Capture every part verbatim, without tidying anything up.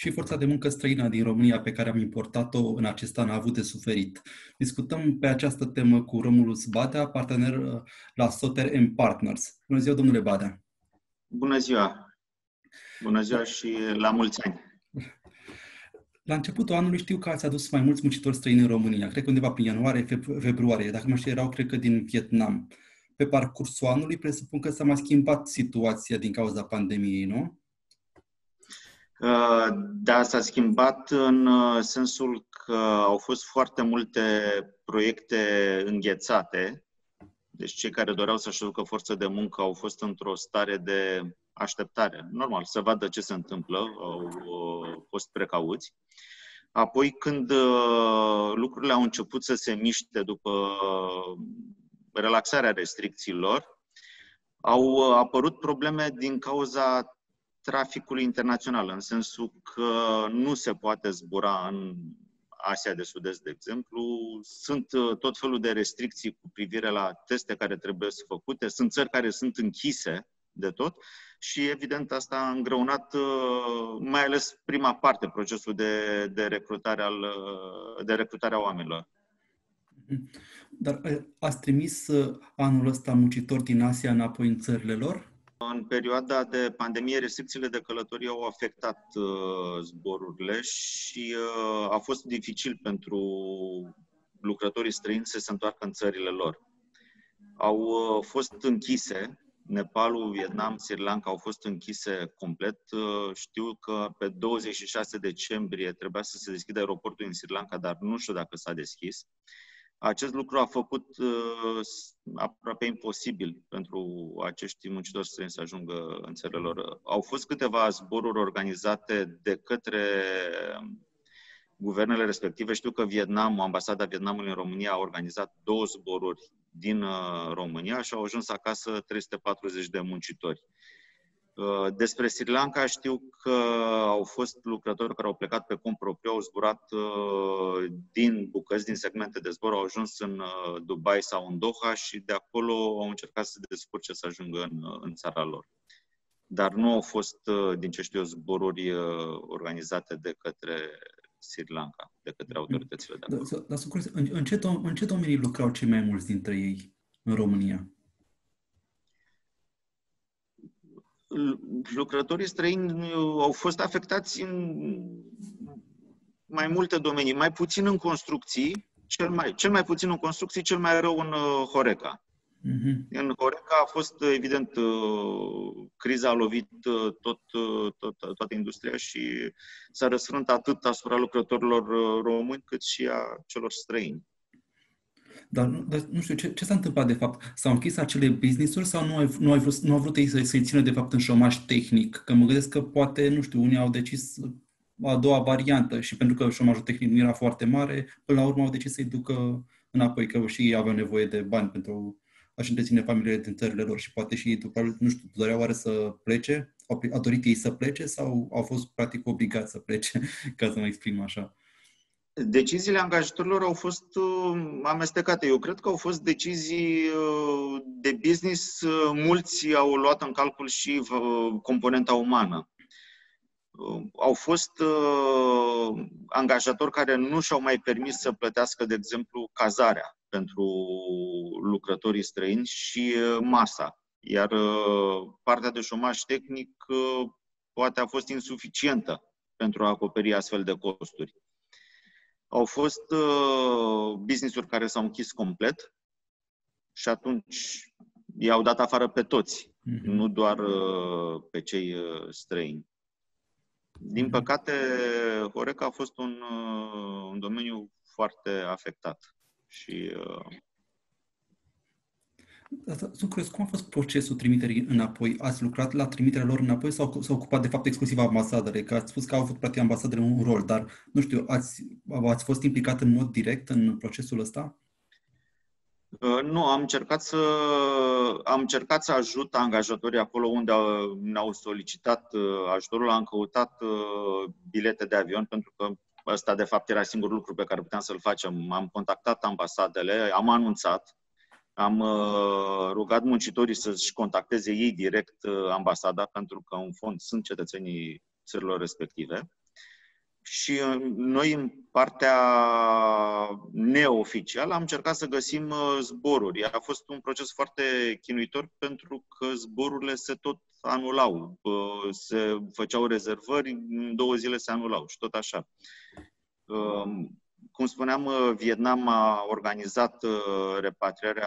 și forța de muncă străină din România pe care am importat-o în acest an a avut de suferit. Discutăm pe această temă cu Romulus Badea, partener la Soter and Partners. Bună ziua, domnule Badea! Bună ziua! Bună ziua și la mulți ani! La începutul anului știu că ați adus mai mulți muncitori străini în România, cred că undeva prin ianuarie, februarie, dacă nu știu, erau cred că din Vietnam. Pe parcursul anului presupun că s-a mai schimbat situația din cauza pandemiei, nu? Da, s-a schimbat în sensul că au fost foarte multe proiecte înghețate. Deci cei care doreau să-și aducă forță de muncă au fost într-o stare de așteptare. Normal, să vadă ce se întâmplă, au fost precauți. Apoi, când lucrurile au început să se miște după relaxarea restricțiilor, au apărut probleme din cauza traficului internațional, în sensul că nu se poate zbura în Asia de Sud-Est, de exemplu. Sunt tot felul de restricții cu privire la teste care trebuie să făcute. Sunt țări care sunt închise de tot și, evident, asta a îngreunat mai ales prima parte, procesul de, de, recrutare, al, de recrutare a oamenilor. Dar ați trimis anul ăsta muncitori din Asia înapoi în țările lor? În perioada de pandemie, restricțiile de călătorie au afectat uh, zborurile și uh, a fost dificil pentru lucrătorii străini să se întoarcă în țările lor. Au uh, fost închise, Nepalul, Vietnam, Sri Lanka au fost închise complet. Uh, știu că pe douăzeci și șase decembrie trebuia să se deschidă aeroportul în Sri Lanka, dar nu știu dacă s-a deschis. Acest lucru a făcut uh, aproape imposibil pentru acești muncitori străini să ajungă în țările lor. Au fost câteva zboruri organizate de către guvernele respective. Știu că Vietnam, ambasada Vietnamului în România a organizat două zboruri din uh, România și au ajuns acasă trei sute patruzeci de muncitori. Despre Sri Lanka știu că au fost lucrători care au plecat pe cont propriu, au zburat din bucăți, din segmente de zbor, au ajuns în Dubai sau în Doha și de acolo au încercat să se descurce să ajungă în, în țara lor. Dar nu au fost, din ce știu eu, zboruri organizate de către Sri Lanka, de către autoritățile de acolo. Dar, dar în, în, ce dom- în ce domenii lucrau cei mai mulți dintre ei în România? Lucrătorii străini au fost afectați în mai multe domenii, mai puțin în construcții, cel mai, cel mai puțin în construcții, cel mai rău în Horeca. Uh-huh. În Horeca a fost, evident, criza a lovit tot, tot, toată industria și s-a răsfrânt atât asupra lucrătorilor români cât și a celor străini. Dar, dar nu știu, ce, ce s-a întâmplat de fapt? S-au închis acele business-uri sau nu, ai, nu, ai vrut, nu au vrut ei să, să-i țină de fapt în șomaj tehnic? Că mă gândesc că poate, nu știu, unii au decis a doua variantă și pentru că șomajul tehnic nu era foarte mare, până la urmă au decis să-i ducă înapoi, că și ei aveau nevoie de bani pentru a-și întreține familiile din țările lor și poate și ei, după, nu știu, doreau oare să plece? Au, au dorit ei să plece sau au fost practic obligați să plece, ca să mă exprim așa? Deciziile angajatorilor au fost uh, amestecate. Eu cred că au fost decizii uh, de business. Uh, mulți au luat în calcul și uh, componenta umană. Uh, au fost uh, angajatori care nu și-au mai permis să plătească, de exemplu, cazarea pentru lucrătorii străini și uh, masa. Iar uh, partea de șomaj tehnic uh, poate a fost insuficientă pentru a acoperi astfel de costuri. Au fost uh, business-uri care s-au închis complet și atunci i-au dat afară pe toți, mm-hmm. nu doar uh, pe cei uh, străini. Din mm-hmm. păcate, Horeca a fost un, uh, un domeniu foarte afectat. Și, uh... Sunt curios, cum a fost procesul trimiterii înapoi? Ați lucrat la trimiterea lor înapoi sau s-a ocupat de fapt exclusiv ambasadele? Că ați spus că au avut practic ambasadele un rol, dar nu știu, ați, ați fost implicat în mod direct în procesul ăsta? Uh, nu, am încercat să am încercat să ajut angajatorii acolo unde ne-au solicitat uh, ajutorul. Am căutat uh, bilete de avion pentru că ăsta de fapt era singurul lucru pe care puteam să-l facem. Am contactat ambasadele, am anunțat. Am uh, rugat muncitorii să-și contacteze ei direct uh, ambasada, pentru că, în fond, sunt cetățenii țărilor respective. și noi, în partea neoficială, am încercat să găsim zboruri. A fost un proces foarte chinuitor pentru că zborurile se tot anulau. Se făceau rezervări, în două zile se anulau și tot așa. Cum spuneam, Vietnam a organizat repatrierea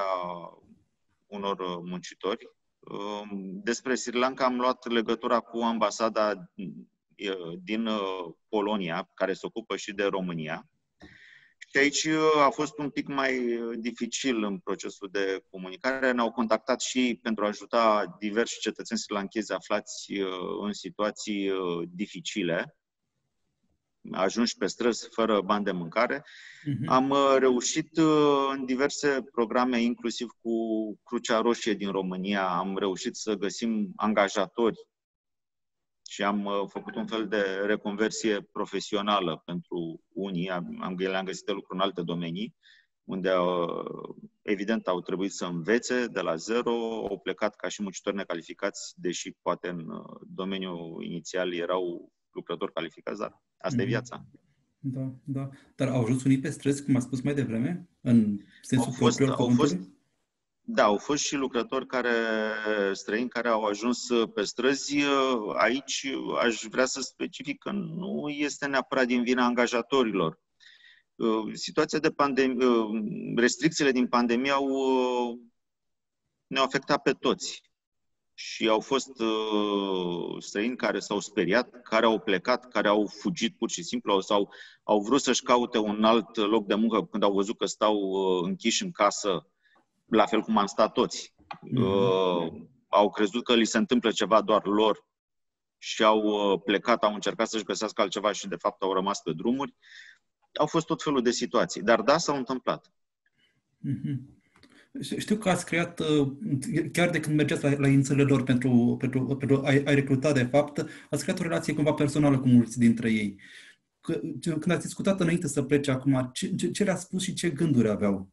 unor muncitori. Despre Sri Lanka am luat legătura cu ambasada din Polonia, care se ocupă și de România. Și aici a fost un pic mai dificil în procesul de comunicare. Ne-au contactat și pentru a ajuta diversi cetățeni srilankezi aflați în situații dificile, ajunși pe străzi fără bani de mâncare. Uh-huh. Am reușit în diverse programe, inclusiv cu Crucea Roșie din România, am reușit să găsim angajatori și am făcut un fel de reconversie profesională pentru unii. Am, le-am găsit de lucru în alte domenii, unde evident au trebuit să învețe de la zero, au plecat ca și muncitori necalificați, deși poate în domeniul inițial erau lucrători calificați, dar asta mm-hmm. e viața. Da, da. Dar au ajuns unii pe străzi, cum a spus mai devreme, în sensul au fost, propriu al au fost, Da, au fost și lucrători care, străini care au ajuns pe străzi. Aici aș vrea să specific că nu este neapărat din vina angajatorilor. Situația de pandemie, restricțiile din pandemie au, ne-au afectat pe toți. Și au fost uh, străini care s-au speriat, care au plecat, care au fugit pur și simplu sau au vrut să-și caute un alt loc de muncă când au văzut că stau uh, închiși în casă, la fel cum am stat toți. Uh, au crezut că li se întâmplă ceva doar lor și au uh, plecat, au încercat să-și găsească altceva și de fapt au rămas pe drumuri. Au fost tot felul de situații, dar da, s-au întâmplat. Mm-hmm. Știu că ați creat, chiar de când mergeați la, la inițiile lor pentru, pentru, pentru a, a recruta, de fapt, ați creat o relație cumva personală cu mulți dintre ei. Când ați discutat înainte să plece acum, ce, ce, ce le-a spus și ce gânduri aveau?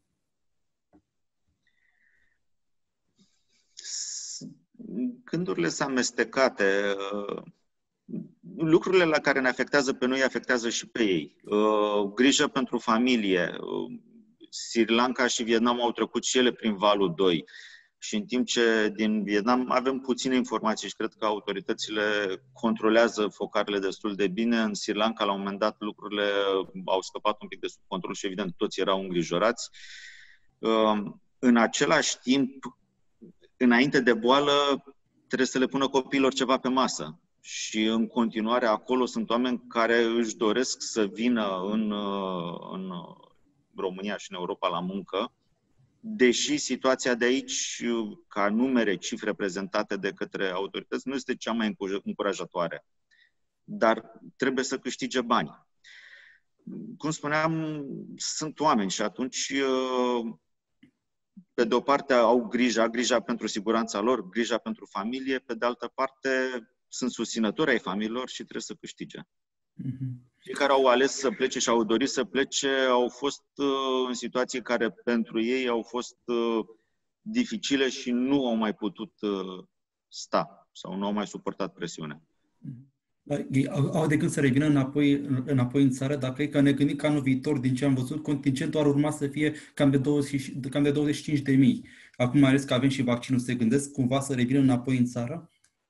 Gândurile sunt amestecate. Lucrurile la care ne afectează pe noi afectează și pe ei. Grijă pentru familie. Sri Lanka și Vietnam au trecut și ele prin valul doi. Și în timp ce din Vietnam avem puține informații și cred că autoritățile controlează focarele destul de bine, în Sri Lanka la un moment dat lucrurile au scăpat un pic de sub control și evident toți erau îngrijorați. În același timp, înainte de boală, trebuie să le pună copiilor ceva pe masă. Și în continuare acolo sunt oameni care își doresc să vină în, în România și în Europa la muncă, deși situația de aici, ca numere, cifre prezentate de către autorități, nu este cea mai încurajatoare. Dar trebuie să câștige bani. Cum spuneam, sunt oameni și atunci, pe de o parte, au grija, grija pentru siguranța lor, grija pentru familie, pe de altă parte, sunt susținători ai familiilor și trebuie să câștige. Mm-hmm. Cei care au ales să plece și au dorit să plece au fost uh, în situații care pentru ei au fost uh, dificile și nu au mai putut uh, sta sau nu au mai suportat presiunea. Ei au, au de gând să revină înapoi, înapoi în țară, dar cred că ne gândim că anul viitor, din ce am văzut, contingentul ar urma să fie cam de, douăzeci, cam de douăzeci și cinci de mii. Acum, mai ales că avem și vaccinul, se gândesc cumva să revină înapoi în țară?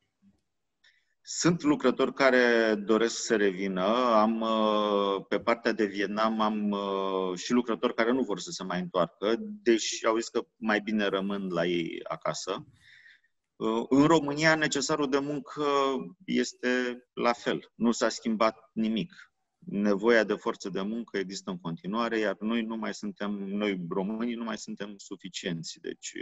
Sunt lucrători care doresc să revină. Am, pe partea de Vietnam am și lucrători care nu vor să se mai întoarcă, deși au zis că mai bine rămân la ei acasă. În România, necesarul de muncă este la fel. Nu s-a schimbat nimic. Nevoia de forță de muncă există în continuare, iar noi nu mai suntem, noi românii nu mai suntem suficienți. Deci,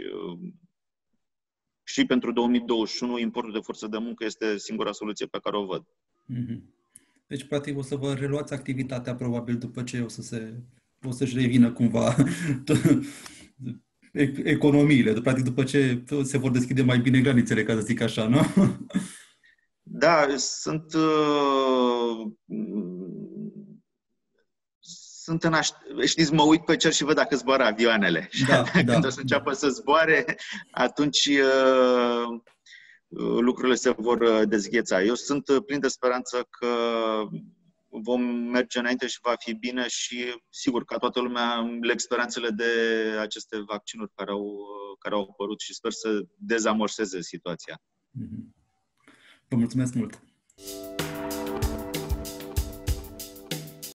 și pentru două mii douăzeci și unu, importul de forță de muncă este singura soluție pe care o văd. Deci, practic, o să vă reluați activitatea, probabil, după ce o, să se, o să-și revină cumva economiile, practic, după ce se vor deschide mai bine granițele, ca să zic așa, nu? Da, sunt... Uh, sunt în aș... Știți, mă uit pe cer și văd dacă zboară avioanele. Da, Când da. o să înceapă să zboare, atunci uh, lucrurile se vor dezgheța. Eu sunt plin de speranță că vom merge înainte și va fi bine și, sigur, ca toată lumea, le speranțele de aceste vaccinuri care au, care au apărut și sper să dezamorseze situația. Vă mulțumesc mult!